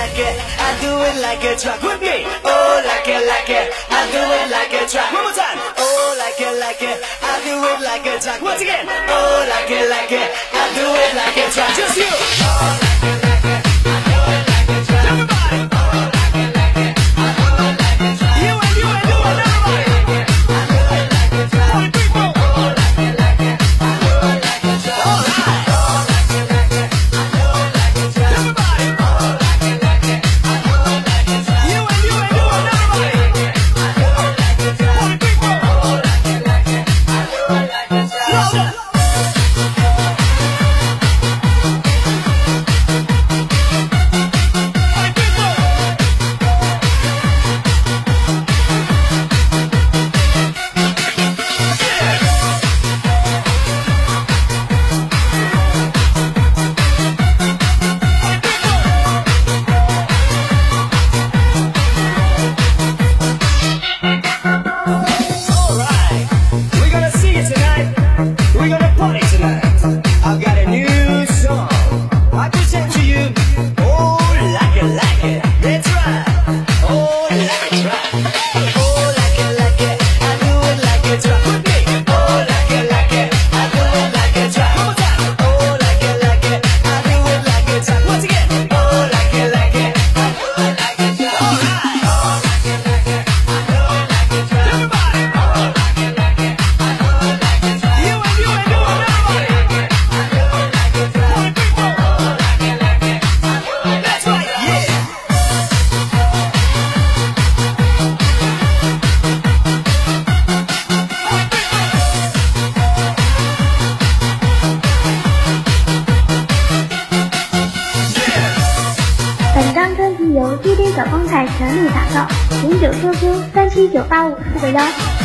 like it, I do it like a track with me. Oh, like it, I do it like a track. One more time. Oh, like it, I do it like a track. Once again. Oh, like it, I do it like a track. Just you. Oh, like it, I do it like a track. Everybody. Oh, like it, I do it like a track. You and everybody. I do it like a track. 40 people. Oh, like it, I do it like a track. All right. Oh, like it, I do it like a track. Everybody. Oh, like it, I do it like a track. You and everybody. I do it like a track. 40 people. Oh, like it, I do it like a track. Louder. 由滴滴小风采全力打造，09QQ379549。